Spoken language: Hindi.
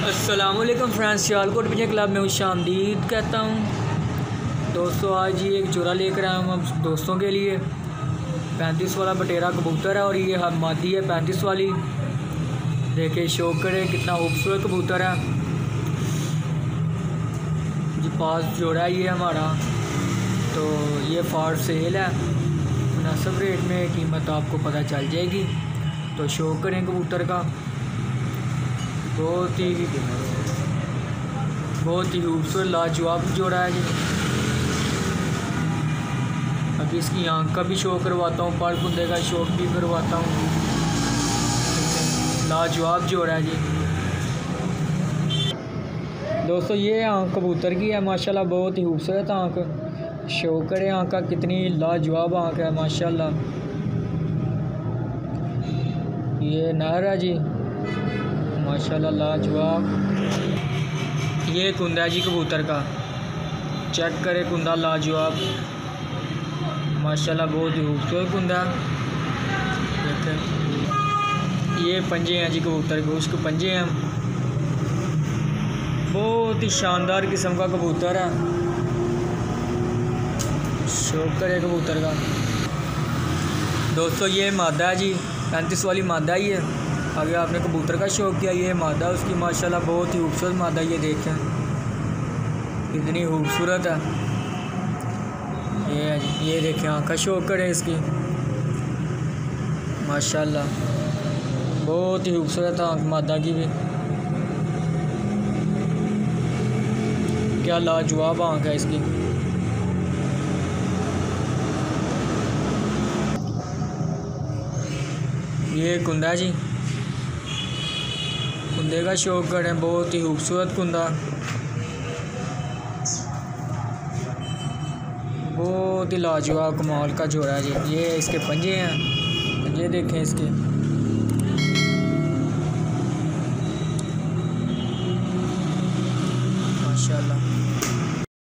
अस्सलामुअलैकुम फ्रेंड्स, सियालकोट पिजन क्लब में खुशामदीद कहता हूँ। दोस्तों आज ये एक जोड़ा लेकर आया हूँ हम दोस्तों के लिए। 35 वाला बटेरा कबूतर है और ये मादी है 35 वाली। देखिए शौक करे कितना खूबसूरत कबूतर है जी। पास जोड़ा है ये हमारा, तो ये फॉर सेल है। मुनासिब रेट में कीमत आपको पता चल जाएगी, तो शौक करें कबूतर का। बहुत ही खूबसूरत लाजवाब जोड़ा है जी। अभी इसकी आँख का भी शौक करवाता हूँ, पर कुंदे का शौक भी करवाता हूँ। लाजवाब जोड़ा है जी। दोस्तों ये आँख कबूतर की है माशाल्लाह, बहुत ही खूबसूरत आँख। शौक करे आँख का, कितनी लाजवाब आँख है माशाल्लाह। ये नर है जी माशाल्लाह, लाजवाब। ये कुंदा है जी कबूतर का, चेक करे कुंदा लाजवाब माशाल्लाह, बहुत ही खूबसूरत कुंदा। देखें ये पंजे हैं जी कबूतर के, उसके पंजे हैं। बहुत ही शानदार किस्म का कबूतर है, शौक करे कबूतर का। दोस्तों ये मादा है जी, 35 वाली मादा ही है। अगर आपने कबूतर का शौक़ किया, ये मादा उसकी माशाल्लाह बहुत ही खूबसूरत मादा। ये देखें कितनी खूबसूरत है ये जी। ये देखें आँख का शौक़ करें इसकी माशाल्लाह, बहुत ही खूबसूरत आँख मादा की भी। क्या लाजवाब आँख है इसकी। ये कुंदा जी, कुंदे का शौक करें, बहुत ही खूबसूरत कुंदा, बहुत ही लाजवाब कमाल का जोड़ा है जी। ये इसके पंजे हैं, पंजे देखें इसके।